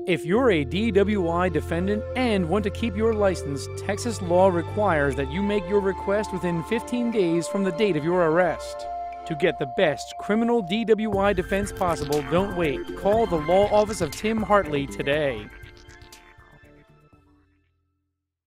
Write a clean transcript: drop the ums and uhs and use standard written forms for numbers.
If you're a DWI defendant and want to keep your license, Texas law requires that you make your request within 15 days from the date of your arrest. To get the best criminal DWI defense possible, don't wait. Call the law office of Tim Hartley today.